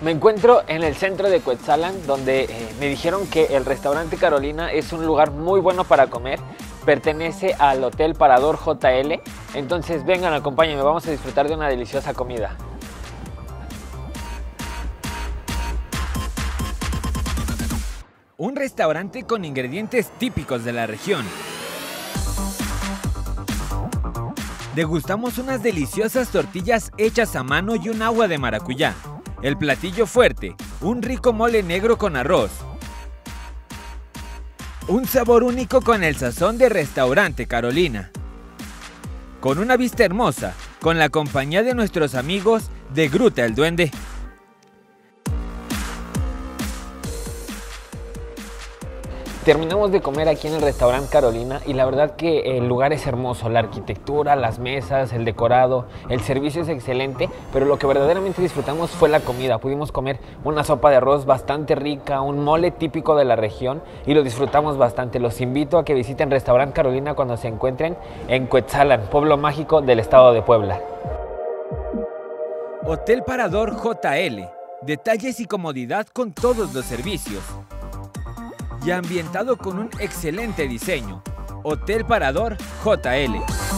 Me encuentro en el centro de Cuetzalan, donde me dijeron que el restaurante Carolina es un lugar muy bueno para comer. Pertenece al Hotel Parador JL. Entonces vengan, acompáñenme, vamos a disfrutar de una deliciosa comida. Un restaurante con ingredientes típicos de la región. Degustamos unas deliciosas tortillas hechas a mano y un agua de maracuyá. El platillo fuerte, un rico mole negro con arroz. Un sabor único con el sazón de Restaurante Carolina. Con una vista hermosa, con la compañía de nuestros amigos de Gruta el Duende. Terminamos de comer aquí en el restaurante Carolina y la verdad que el lugar es hermoso, la arquitectura, las mesas, el decorado, el servicio es excelente, pero lo que verdaderamente disfrutamos fue la comida. Pudimos comer una sopa de arroz bastante rica, un mole típico de la región y lo disfrutamos bastante. Los invito a que visiten Restaurante Carolina cuando se encuentren en Cuetzalan, pueblo mágico del estado de Puebla. Hotel Parador JL, detalles y comodidad con todos los servicios. Y ambientado con un excelente diseño. Hotel Parador JL.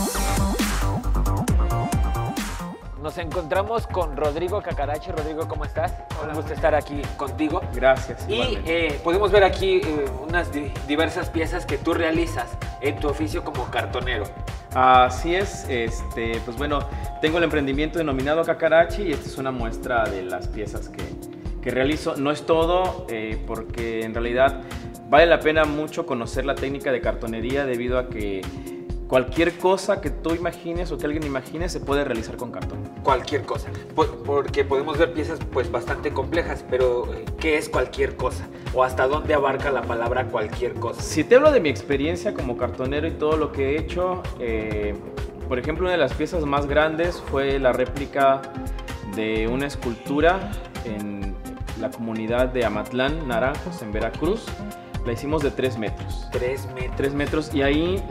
Nos encontramos con Rodrigo Cacarachi. Rodrigo, ¿cómo estás? Hola. Un gusto estar aquí contigo. Gracias. Y podemos ver aquí unas diversas piezas que tú realizas en tu oficio como cartonero. Así es, pues bueno, tengo el emprendimiento denominado Cacarachi y esta es una muestra de las piezas que realizo. No es todo, porque en realidad vale la pena mucho conocer la técnica de cartonería debido a que cualquier cosa que tú imagines o que alguien imagine se puede realizar con cartón. Cualquier cosa, porque podemos ver piezas pues bastante complejas, pero ¿qué es cualquier cosa? ¿O hasta dónde abarca la palabra cualquier cosa? Si te hablo de mi experiencia como cartonero y todo lo que he hecho, por ejemplo, una de las piezas más grandes fue la réplica de una escultura en la comunidad de Amatlán, Naranjos, en Veracruz. La hicimos de 3 metros. 3 metros. 3 metros y ahí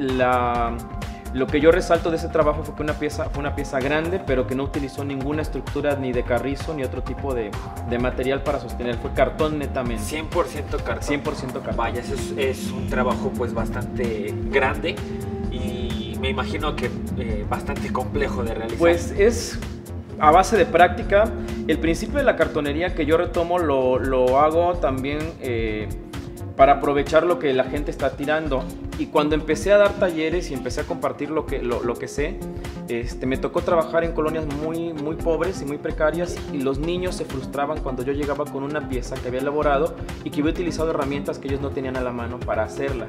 lo que yo resalto de ese trabajo fue que fue una pieza grande, pero que no utilizó ninguna estructura ni de carrizo ni otro tipo de material para sostener. Fue cartón netamente. 100% cartón. 100% cartón. Vaya, es un trabajo pues bastante grande y me imagino que bastante complejo de realizar. Pues es a base de práctica. El principio de la cartonería que yo retomo lo hago también para aprovechar lo que la gente está tirando. Y cuando empecé a dar talleres y empecé a compartir lo que sé, me tocó trabajar en colonias muy pobres y muy precarias, y los niños se frustraban cuando yo llegaba con una pieza que había elaborado y que había utilizado herramientas que ellos no tenían a la mano para hacerla.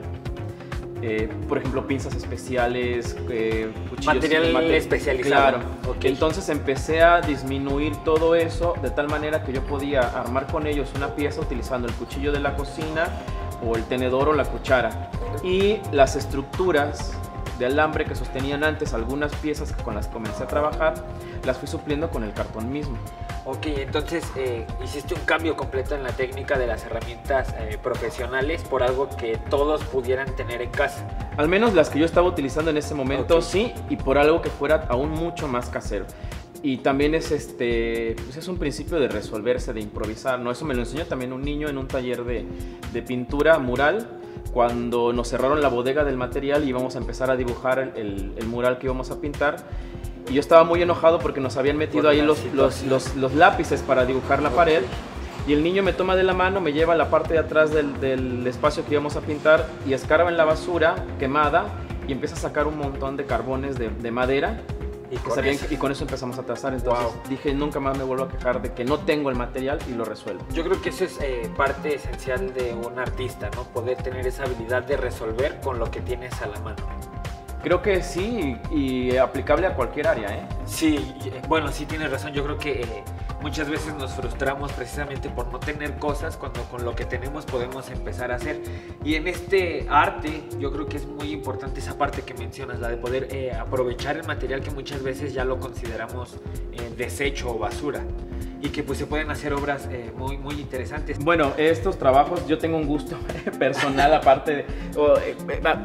Por ejemplo, pinzas especiales, cuchillos, material especializado. Claro. Okay. Entonces empecé a disminuir todo eso de tal manera que yo podía armar con ellos una pieza utilizando el cuchillo de la cocina o el tenedor o la cuchara, y las estructuras de alambre que sostenían antes algunas piezas con las que comencé a trabajar, las fui supliendo con el cartón mismo. Ok, entonces hiciste un cambio completo en la técnica de las herramientas profesionales por algo que todos pudieran tener en casa. Al menos las que yo estaba utilizando en ese momento, okay. Sí, y por algo que fuera aún mucho más casero. Y también es, pues es un principio de resolverse, de improvisar, ¿no? Eso me lo enseñó también un niño en un taller de pintura mural, cuando nos cerraron la bodega del material y íbamos a empezar a dibujar el mural que íbamos a pintar. Y yo estaba muy enojado porque nos habían metido ahí los lápices para dibujar la pared. Y el niño me toma de la mano, me lleva a la parte de atrás del espacio que íbamos a pintar y escarba en la basura quemada y empieza a sacar un montón de carbones de madera. Y con eso empezamos a trazar. Entonces dije, nunca más me vuelvo a quejar de que no tengo el material, y lo resuelvo. Yo creo que eso es parte esencial de un artista, ¿no? Poder tener esa habilidad de resolver con lo que tienes a la mano. Creo que sí, y aplicable a cualquier área, ¿eh? Sí, bueno, sí tienes razón. Yo creo que muchas veces nos frustramos precisamente por no tener cosas cuando con lo que tenemos podemos empezar a hacer. Y en este arte yo creo que es muy importante esa parte que mencionas, la de poder aprovechar el material que muchas veces ya lo consideramos desecho o basura, y que pues se pueden hacer obras muy interesantes. Bueno, estos trabajos yo tengo un gusto personal aparte de...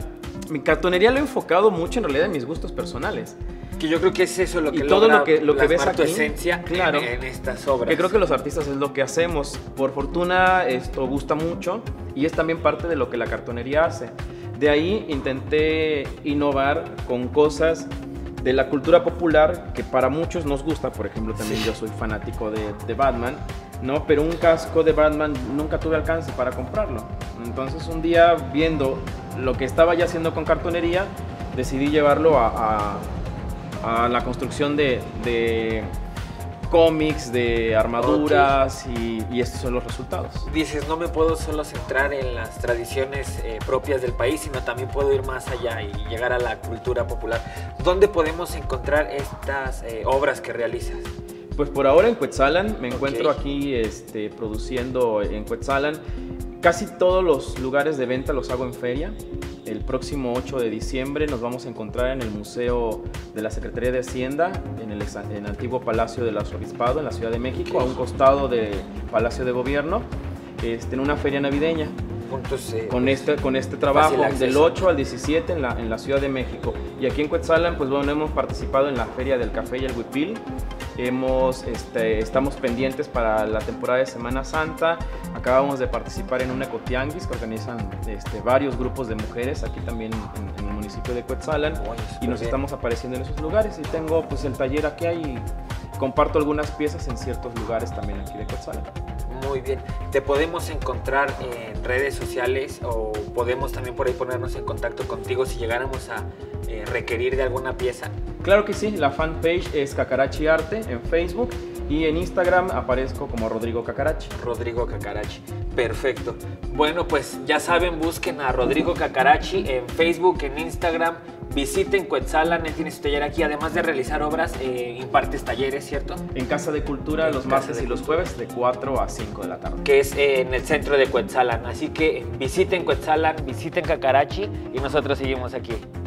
Mi cartonería lo he enfocado mucho en realidad en mis gustos personales. Que yo creo que es eso lo que y todo lo que ves tu aquí, esencia claro, en estas obras. Que creo que los artistas es lo que hacemos. Por fortuna esto gusta mucho y es también parte de lo que la cartonería hace. De ahí intenté innovar con cosas de la cultura popular que para muchos nos gusta. Por ejemplo, también yo soy fanático de Batman, ¿no? Pero un casco de Batman nunca tuve alcance para comprarlo. Entonces un día, viendo lo que estaba ya haciendo con cartonería, decidí llevarlo a la construcción de cómics, de armaduras, y estos son los resultados. Dices, no me puedo solo centrar en las tradiciones propias del país, sino también puedo ir más allá y llegar a la cultura popular. ¿Dónde podemos encontrar estas obras que realizas? Pues por ahora en Cuetzalan, me encuentro aquí produciendo en Cuetzalan. Casi todos los lugares de venta los hago en feria. El próximo 8 de diciembre nos vamos a encontrar en el Museo de la Secretaría de Hacienda, en el antiguo Palacio del Arzobispado, en la Ciudad de México, a un costado del Palacio de Gobierno, en una feria navideña. Puntos, con este trabajo del 8 al 17 en la Ciudad de México. Y aquí en Cuetzalan, pues bueno, hemos participado en la Feria del Café y el Huipil. Estamos pendientes para la temporada de Semana Santa. Acabamos de participar en un ecotianguis que organizan varios grupos de mujeres aquí también en el municipio de Cuetzalan. Y nos estamos apareciendo en esos lugares. Y tengo pues el taller aquí y comparto algunas piezas en ciertos lugares también aquí de Cuetzalan. Muy bien. ¿Te podemos encontrar en redes sociales o podemos también por ahí ponernos en contacto contigo si llegáramos a requerir de alguna pieza? Claro que sí, la fanpage es Cacarachi Arte en Facebook y en Instagram aparezco como Rodrigo Cacarachi. Rodrigo Cacarachi, perfecto. Bueno, pues ya saben, busquen a Rodrigo Cacarachi en Facebook, en Instagram. Visiten Cuetzalan, él tiene su taller aquí, además de realizar obras, impartes talleres, ¿cierto? En Casa de Cultura los martes y los jueves de 4 a 5 de la tarde. Que es en el centro de Cuetzalan, así que visiten Cuetzalan, visiten Cacarachi y nosotros seguimos aquí.